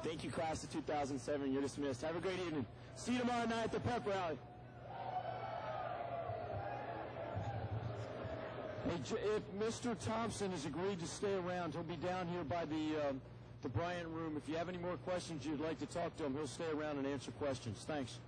Thank you, class of 2007. You're dismissed. Have a great evening. See you tomorrow night at the pep rally. Hey, if Mr. Thompson has agreed to stay around, he'll be down here by the Bryant room. If you have any more questions you'd like to talk to him, he'll stay around and answer questions. Thanks.